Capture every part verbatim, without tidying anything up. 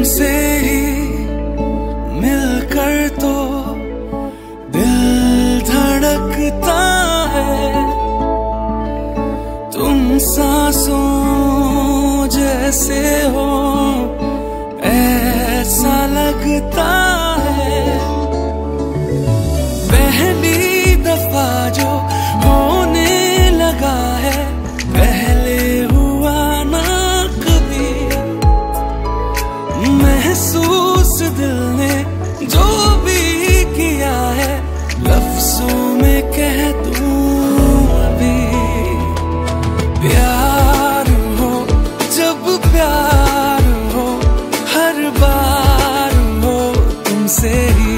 तुमसे ही मिलकर तो दिल धड़कता है। तुम सांसों जैसे हो ऐसा लगता है। पहली दफा जो होने लगा है, पहले हुआ ना कभी। महसूस दिल ने जो भी किया है, लफ्जों में कह दूं अभी। प्यार हो जब प्यार हो, हर बार हो तुमसे ही।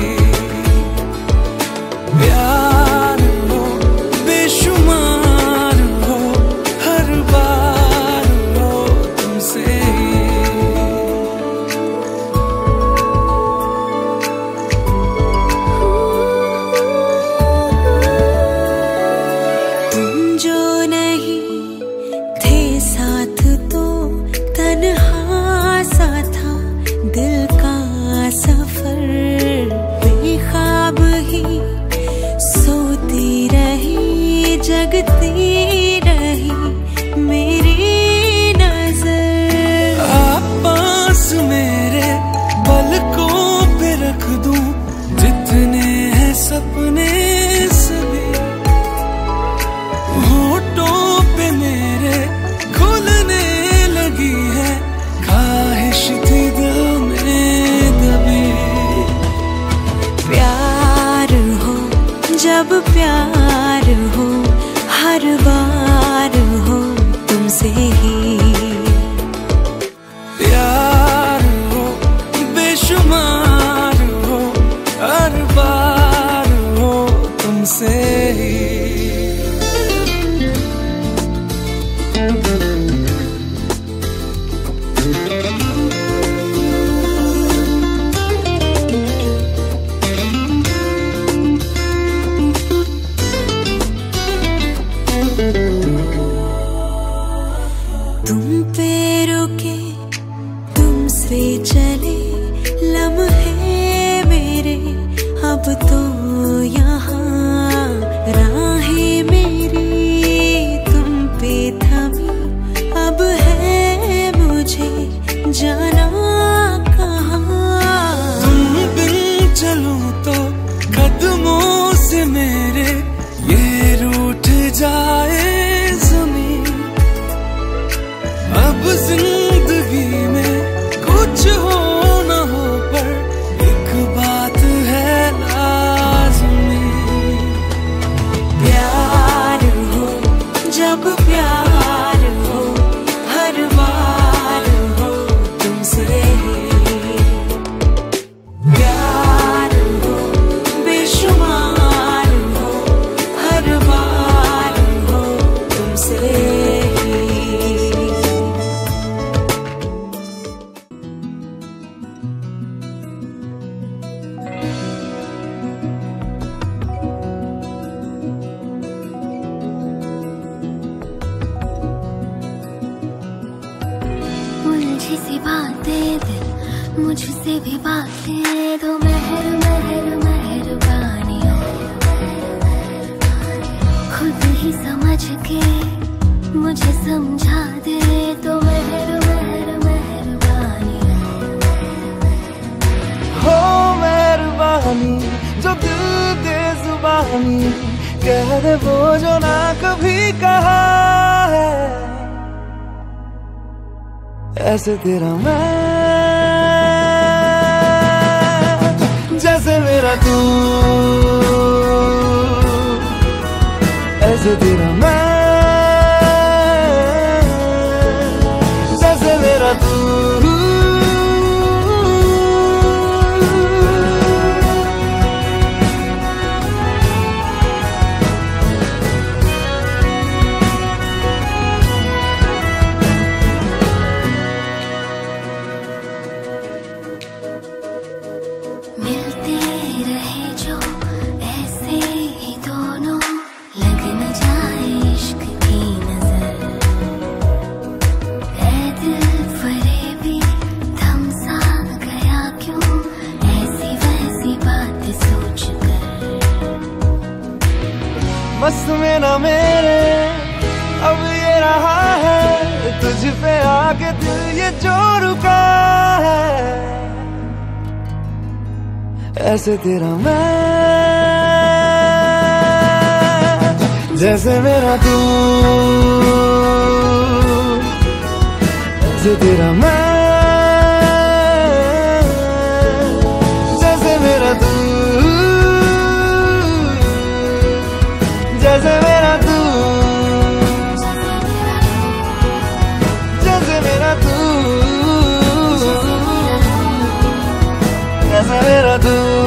प्यार हो बेशुमार हो, हर बार हो तुमसे ही। तुम जो नहीं थे साथ तो तन्हा सा था दिल का सफर। बेख्वाब ही सोती रही, जगती रही मेरी नजर। आप पास मेरे पलकों पे रख दूं जितने हैं सपने सभी। होठों पे मेरे खुलने लगी है, ख्वाहिश थी दिल में दबी। प्यार हो जब प्यार हो, हर बार हो तुमसे ही। प्यार हो बेशुमार हो, हर बार हो तुमसे ही। तुम पे रुके तुमसे चले लम्हे मेरे, अब तो यहाँ राहें मेरी तुम पे थमी। अब है मुझे जाना कहाँ। तुम बिन चलूं तो कदमों से मेरे ये रूठ जाए जमीन। अब जिंदगी में कुछ हो न हो, पर एक बात है लाज़मी। प्यार हो जब प्यार हो, हर बार हो तुमसे ही। प्यार हो बेशुमार हो, हर बार हो तुमसे ही। उलझी सी बातें दिल मुझसे भी बातें दो। मेहर मेहर मेहरबानी खुद ही समझ के मुझे समझा दे तो। मेहर मेहर मेहरबानी हो मेहरबानी जो दिल दे जुबानी, कह दे वो जो ना कभी कहा है। ऐसे तेरा मैं जैसे मेरा तू, ऐसे तेरा मैं जैसे मेरा तू। मिलते रहे जो ऐसे ही दोनों, लग न जाए इश्क की नजर। ऐ दिल फरेबी थम सा बस में ना मेरे अब ये रहा है, तुझ पे आके दिल ये जो रुका है। ऐसे तेरा मैं जैसे मेरा तू, ऐसे तेरा मैं जैसे मेरा तू, जैसे मेरा तू, जैसे मेरा तू, जैसे मेरा तू।